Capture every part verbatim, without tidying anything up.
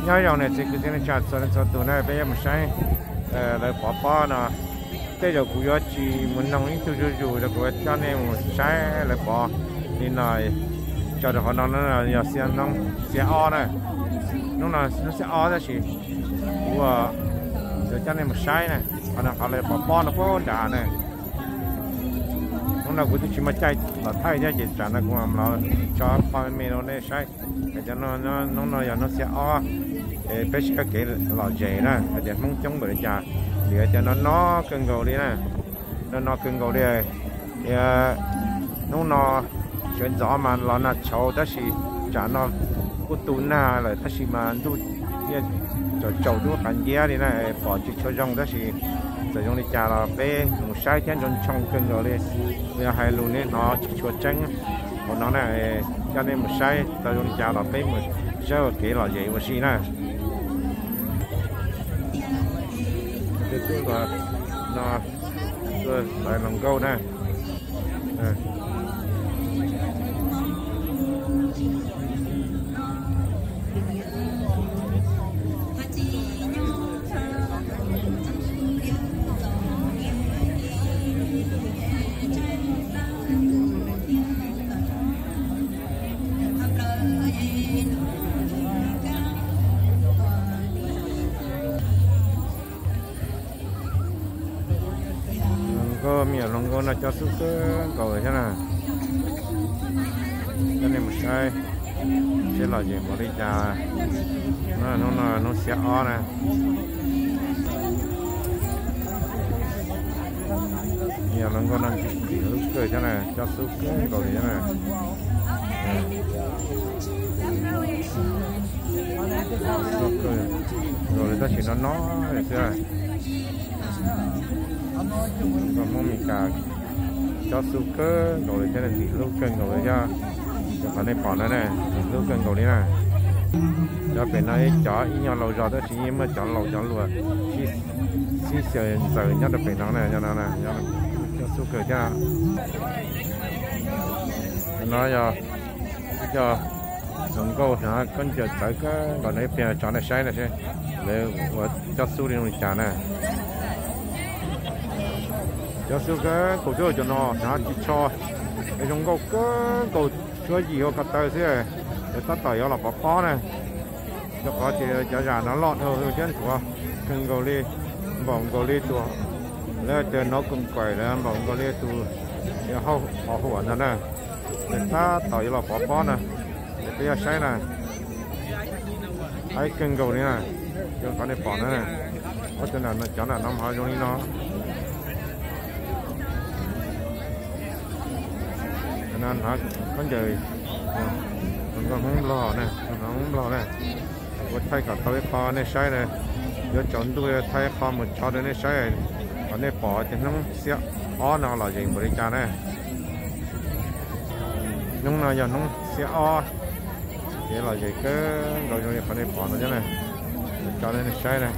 nhớ rồi này thì cái này chặt rồi cho tụi này bây giờ mình sai lại bỏ bỏ nó bây giờ cũng có chỉ muốn nông ít chút chút chút rồi cũng cho nên mình sai lại bỏ thì này cho được họ nó là giờ xe nông xe o này nó là nó sẽ o ra chỉ của cho nên mình sai này họ là họ lại bỏ bỏ nó có đá này nó là cũng chỉ mà chạy là thay ra chỉ trả nó cũng làm nó cho phần mềm nó này sai cho nó nó nó nó giờ nó sẽ o để biết cái cái lò dày nè để mong chống bự trà để cho nó nó cưng gầu đi nè nó nó cưng gầu đi thì nó nó chuyện rõ mà nó là cháu đó thì trả nó có tún na là ta chỉ mà tu cho cháu tu hành gia đi nè bỏ chỉ cho rong đó thì sử dụng đi trà là bé một sai chân trong trong cưng gầu đi bây giờ hai luôn đấy nó chỉ cho trắng còn nó này cho nên một sai sử dụng đi trà là bé một sao cái lò dày một xí nè cái thứ là nó rồi lại lòng câu nè có miệng lòng con là cho sức cầu thế nào cho nên một sai sẽ là gì một đi trà nó nó nó nó sẽ o nè miệng lòng con đang chỉ lúc cười thế này cho sức cầu thế này rồi ta chỉ nó nó để xem còn mong mình cả cho su cơ rồi cho nên thì lúc cân rồi cho cho phải nên bỏ nó này lúc cân rồi đi này cho bên này cho ít nhau lâu rồi đó chỉ mà chọn lâu chọn lùa khi khi giờ giờ nhớ được bên nó này cho nó này cho cho su cơ cho nó cho cho đồng câu hả con chờ tới cái còn đấy bây giờ chọn này sai này xem để cho su đi mình trả này cho số cái cổ chỗ cho nó nó chỉ cho cái trong cái cổ chỗ gì họ cắt tay thế để tắt tay nó là bỏ khó này cho có thì cho ra nó lọt hơn chứ của cần cầu đi bỏng cầu đi tụiแล้วเจอnó cũng quậyแล้วbỏng cầu đi tụi để họ họหัวนั่นน่ะđể ta tay nó bỏ khó nè để bây giờ sai nèไอ้cần cầu này nè cho có để bỏ nữa nè có cho nên nó cho là nó hỏi trong nó nên hả con trời con con không lo nè con không lo nè có thay cả tàu pha này sai này giờ chọn tôi thay pha một cho đến này sai còn này bỏ thì nó sẽ ó nào là gì bữa cha này nhưng nào giờ nó sẽ ó thì là gì cái rồi rồi còn này bỏ nó chứ này cho đến này sai này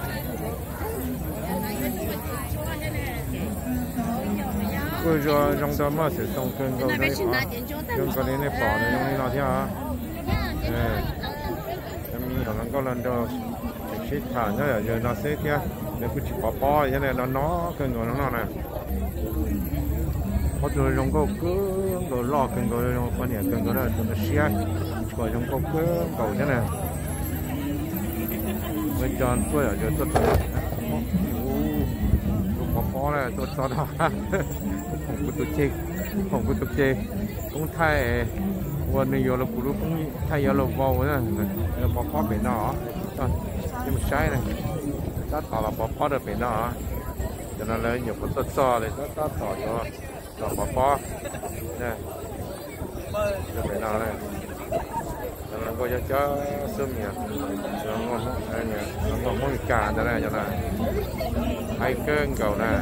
bây giờ trong đó mà sử dụng cơn cầu đây à dùng cái này bỏ này dùng này nào thế à này mình còn có lần đầu chỉ thả nhá giờ nó sẽ kia nếu cứ chỉ bỏ bỏ thế này nó nó cơn cầu nó nào này có rồi dùng cầu cứ cầu lo cơn cầu dùng quan điểm cơn cầu là nó xe còn dùng cầu cứ cầu thế này bây giờ tôi ở chỗ tôi bỏ bỏ này tôi cho nó không có tụt chê không có tụt chê cũng thayวันนี้เราพูดcũng thayเราvào nữaเราbỏ bỏ bên đó nhưng mà sai này ta tạo là bỏ bỏ được bên đó cho nên là nhiều cái tốt so này ta ta tạo cho cho bỏ bỏ nè được bên đó này cho nên coi cho sớm nhỉ cho ngon anh nhỉ ngon món cà cho này cho này hay cơn cầu nè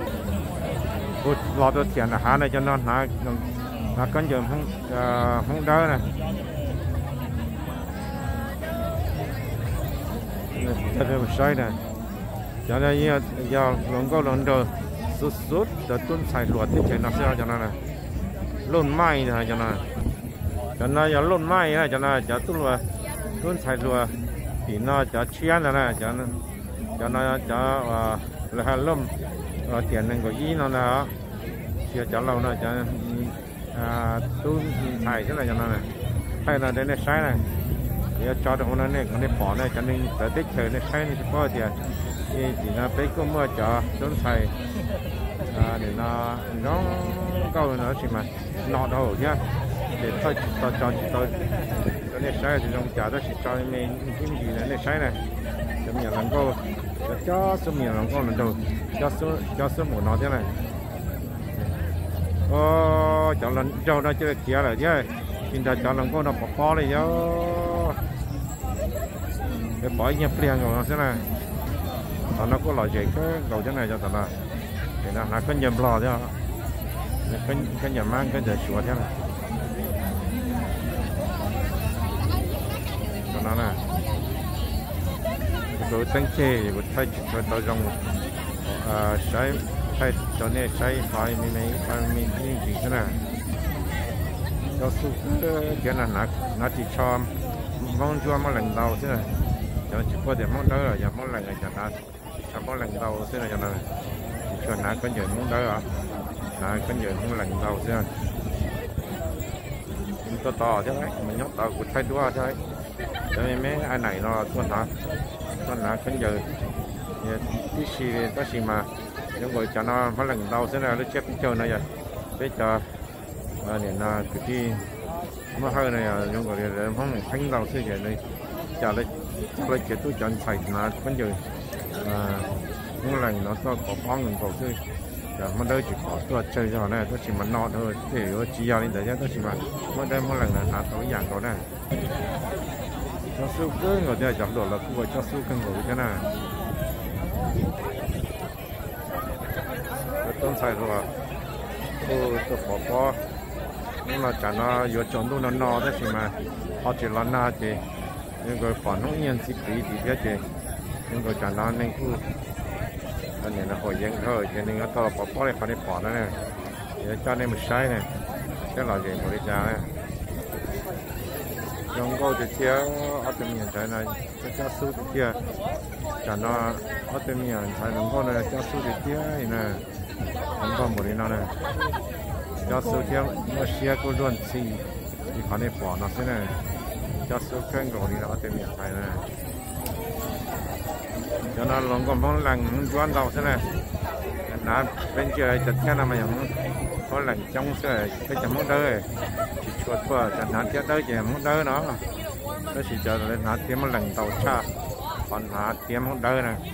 lọt được tiền là há này cho nó há nó cân giờ không không đỡ nè thật là một sai nè cho nên giờ giờ lòng có lần đầu sút sút để tuân xài luật thì chạy nó sẽ cho nó nè lôn mai nè cho nó cho nó giờ lôn mai nè cho nó cho tuân luật tuân xài luật thì nó cho chia nữa nè cho nó cho nó cho là hai lông tiền nên có ý nó là chia cho lâu nó cho tôi thải rất là cho nó này hay là đến đây sai này thì cho được hôm nay còn để bỏ này cho nên tới tích thời này sai thì có tiền thì chỉ là bé cũng mua cho xuống thầy để nó nó câu nó chỉ mà nọ đâu nhá để thôi cho cho tôi cho nên sai thì trong chợ đó chỉ cho mình cái gì này sai này cho mình làm câu cho số mình làm câu lần đầu cho số cho số một nó thế này ô cho lần cho nó chơi kia rồi chứ hiện tại cho lần câu nó bỏ bỏ đi chứ để bỏ nhập liền rồi nó thế này còn nó có loại gì cái cầu thế này cho tao là thì nó nó có nhầm lò chứ cái cái nhầm mang cái giờ sửa thế này cho nó nè rồi tăng chê rồi thay cho tao dùng sai thay cho nên sai phải mình này phải mình những gì thế này cho số cái là nó nó chỉ cho mong cho mong lần đầu thế này cho chỉ có để mong đó rồi giờ mong lần này cho nó cho mong lần đầu thế này cho nó cho nó có nhiều mong đó à nó có nhiều mong lần đầu thế này to to chứ đấy mình nhóc tao cũng thay đua chứ đấy cho nên mấy anh này nó tuân hả tuân hả có nhiều cái gì cái gì mà những người cho nó một lần đầu thế này nó chết chơi này vậy để cho này là cái gì mà hơi này những người để không thành đầu thế vậy này cho lấy cho lấy cái túi chọn xài là có nhiều những lần nó có có phong người cầu thôi giờ mà đây chỉ có tôi chơi cho này tôi chỉ mà nọ thôi để tôi chỉ vào lên đấy tôi chỉ mà mà đây một lần là nó tối dạng có này cho su cứ người ta chọn đồ là của cho su cân ngồi thế này tôi xài rồi tôi tôi bỏ bỏ nhưng mà chả nó vừa chọn đồ nó nọ đấy chỉ mà họ chỉ lo na chỉ những người phản ứng nhân sĩ tí thì biết chứ những người chả nó nên cứ anh này nó hồi dân thôi cho nên nó to bỏ bỏ này phải đi bỏ nó này để cho nên một sai này cái là gì một đi cha này trong câu thì chia ở bên miền trái này cho cho su thì chia chả nó ở bên miền trái nó có này cho su thì chia này nè nó có một đi nó này cho su chia nó chia cô luôn xì thì phải đi bỏ nó thế này cho su cân rồi đi nó ở bên miền trái này cho nó lòng còn mong lần doan đầu thế này nó bên kia chật cái nào mà những có lần trong sẽ cái chấm món đỡ chỉ chuột qua chẳng hạn cái đỡ chỉ món đỡ nó nó chỉ chờ lên nó tiêm một lần tàu cha còn nó tiêm món đỡ này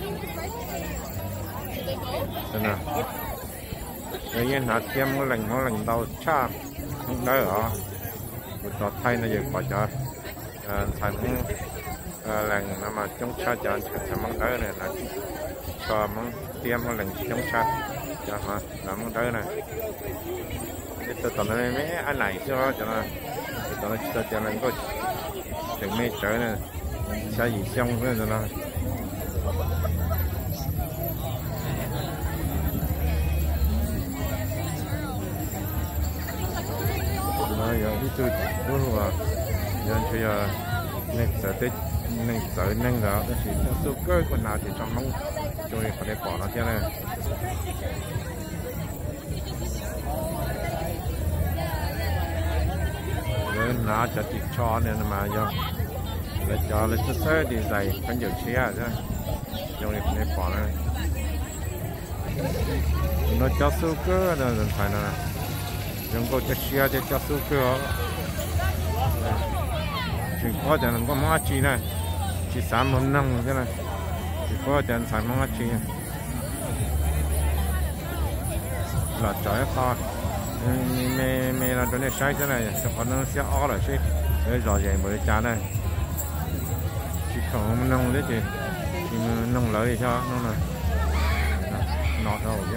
thế nào tự nhiên nó tiêm một lần một lần tàu cha món đỡ ở một trò thay nó giờ phải cho thành lần mà chống cha cho cho món đỡ này là cho món tiêm một lần chống cha cho họ làm món đỡ này tôi toàn nói mấy anh này chứ cho nó toàn nói cho cho nên có chừng mấy trở này sao gì xong nữa rồi nó nó giờ đi tôi đúng rồi giờ bây giờ nên sợ tết nên sợ nên đó nó chỉ cho số cơ còn nào thì trong mong rồi phải để bỏ nó thế này rồi nó cho thịt cho nên mà do là cho là cho sơ thì dày phân nhiều chia chứ rồi phải để bỏ này nó cho số cơ là phải là dùng có cho chia cho cho số cơ chỉ có cho nó có món chi này chỉ sản món năng thế này chỉ có cho sản món chi là trái to mẹ mẹ là cái này sai thế này sẽ có nó sẽ ó là sẽ để rồi vậy mới trả này chỉ không nông đấy chị thì nông lợi cho nó này nọ đâu chứ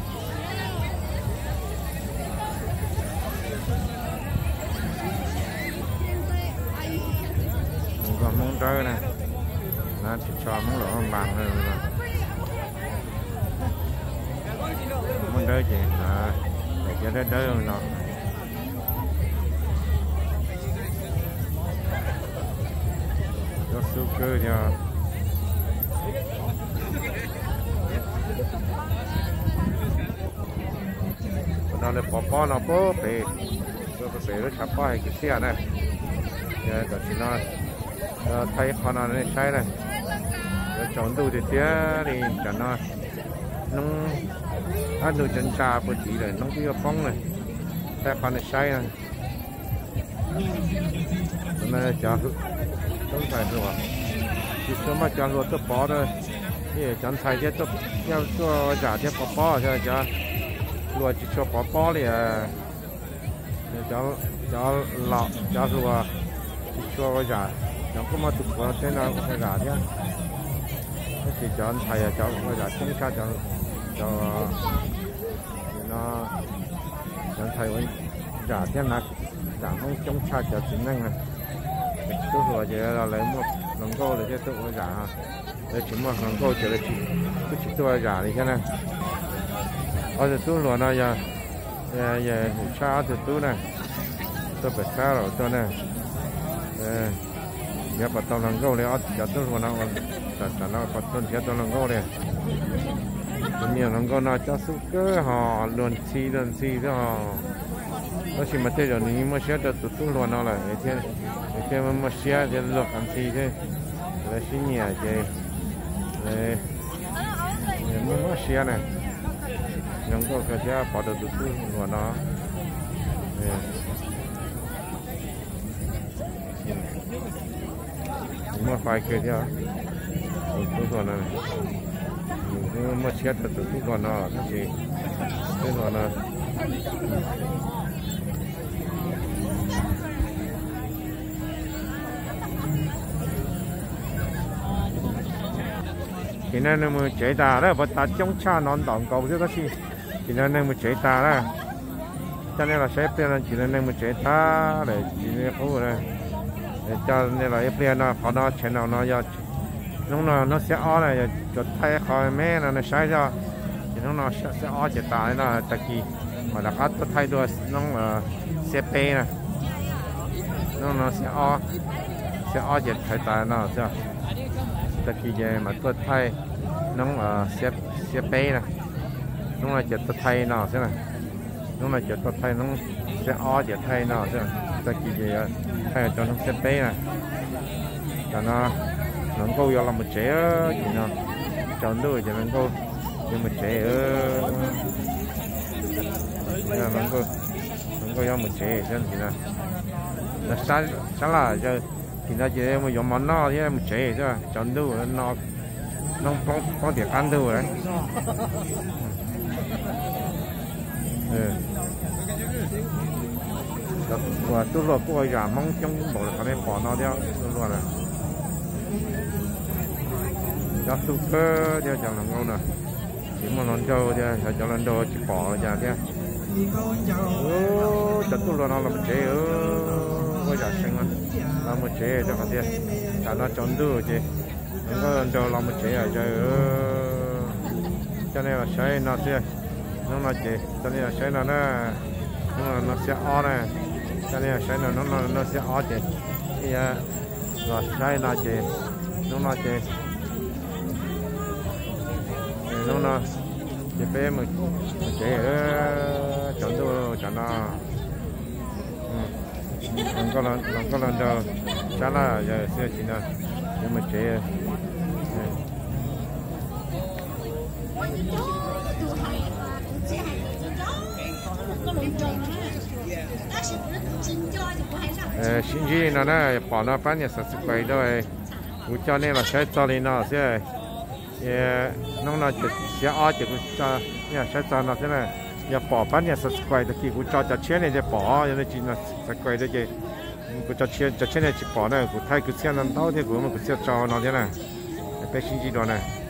còn món trơ này nó chỉ cho món lỗ bằng rồi món trơ chị là để cho nó đỡ nó cho su cơ nha nó là bỏ bỏ nó bỏ về rồi về nó chắp bay cái xe này giờ đó thì nó thay con nó này sai này rồi chọn đồ thì tía thì cho nó nông ăn đồ chân trà bữa chỉ này nông cái phong này thay con này sai này nó chả không phải rồi chỉ số mà chọn luôn tôi bỏ rồi thì chọn thay chứ tôi theo cho trả theo bỏ bỏ cho cho luôn chỉ cho bỏ bỏ thì cho cho lọ cho rồi chỉ cho trả nó có mà tụt vào thế nào cũng phải trả chứ cái chỉ chọn thay cho phải trả chính xác cho cho nó chọn thay với trả thế nào trả không trong cha cho chính năng này tôi vừa chỉ là lấy một lần câu để cho tôi trả để chỉ một lần câu chỉ là chỉ cứ chỉ tôi trả đi cái này ở từ tôi luôn này giờ giờ giờ cha từ tôi này tôi phải xa rồi tôi này giờ bắt đầu lần câu này ở giờ tôi luôn nào trả trả nó bắt đầu giờ tôi lần câu này nhiều lần câu nào cho số cơ họ luôn xì luôn xì đó họ nó chỉ mà thế rồi nhưng mà xe được tụt tụt luôn nó là cái thế cái thế mà xe thì lột ăn xì thế là xí nhẹ chứ để mà nó xe này những cái cái xe bỏ được tụt tụt luôn nó mà phải cái gì tụt tụt luôn này nhưng mà xe được tụt tụt luôn nó nó chỉ cái luôn nó thì nên là mình chế ta đó, bắt ta chống cha non đòn cầu chứ có gì, thì nên là mình chế ta đó, cho nên là sẽ phải chỉ nên là mình chế ta để chỉ nên phù này, để cho nên là phải nó họ nó chế nào nó giờ lúc nào nó sẽ ó này cho thay khỏi mẹ là nó sai ra, thì lúc nào sẽ sẽ ó chế ta nó tại vì mà là phát thay đua nó là xê pê này, lúc nào sẽ ó sẽ ó chế thay ta nó chứ. Tại khi về mà tôi thay nó là xếp xếp bé này nó là tôi thay nào thế này nó là tôi thay nó sẽ o sẽ thay nào thế tại khi về thay cho nó xếp bé này cho nó nó câu vô làm một chế thì nó chọn đuôi cho nó câu cho một chế nó câu nó câu vô một chế thế thì là là sao sao là giờ thì nó chỉ mà dùng món nó chứ một chế chứ chọn đủ nó nó có có thể ăn đủ đấy và tôi rồi tôi giả mong trong bộ là cái bỏ nó theo tôi rồi này cho tôi cơ cho chẳng làm ngon nè chỉ một lần trâu cho cho lần đầu chỉ bỏ ra thế ô cho tôi rồi nó là một chế ơ có giả sinh ăn làm một chế cho cái gì, cho nó chọn được chứ, nó có cho làm một chế ở chơi, cho nên là xây nó chứ, nó là chế, cho nên là xây nó nó nó sẽ ó này, cho nên là xây nó nó nó sẽ ó chứ, thì rồi xây nó chế, nó là chế, nó là chế bé một chế ở chọn được cho nó. Nó có lần nó có lần đâu chả là giờ xe chỉ là nhưng mà chế xin gì nó này bỏ nó bán nhà sản xuất quay rồi cũng cho nên là sẽ cho lên nó sẽ nó là chỉ sẽ ở chỉ cho nhà sẽ cho nó thế nàyอย่าปอปั้นเนี่ยสกายตะกี้กูจอจะเชื่อเนี่ยจะปออย่างนี้จีน่ะสกายตะกี้กูจะเชื่อจะเชื่อเนี่ยจะปอเนี่ยกูไทยกูเชื่อนั่นเท่าที่กูมันกูเชื่อจอนั่นเนี่ยนะไปชิงจีดอนเนี่ย